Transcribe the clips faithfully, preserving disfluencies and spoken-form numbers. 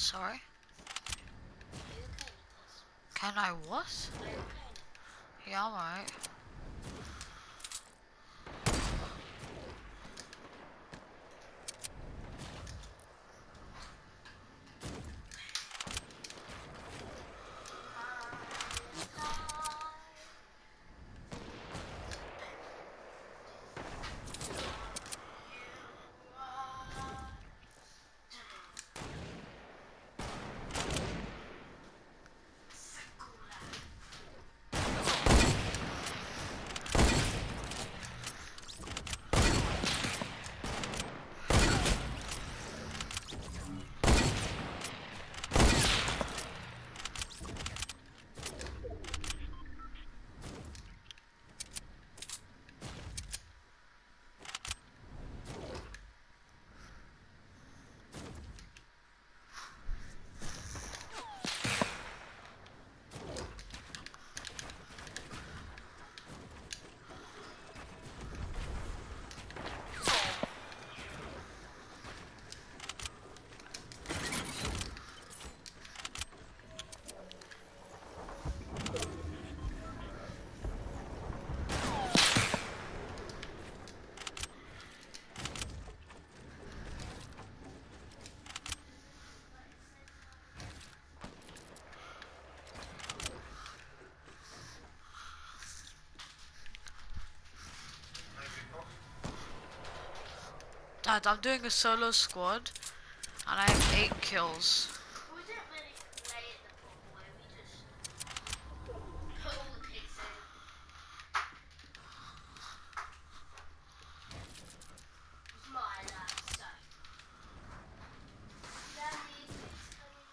Sorry? Are you okay with this? Can I what? Are you okay with this? Yeah, I'm alright. Dad, I'm doing a solo squad and I have eight kills. We don't really play it the proper way, we just put all the pigs in. It's my last so. Then these pigs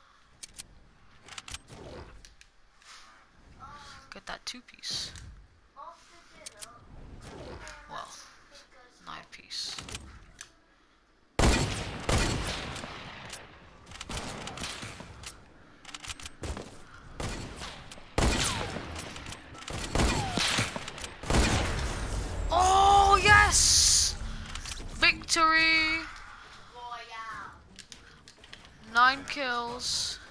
coming. Um, Get that two piece. after dinner, Well, pig goes nine piece. Oh, yes! Victory! Royale. Nine kills.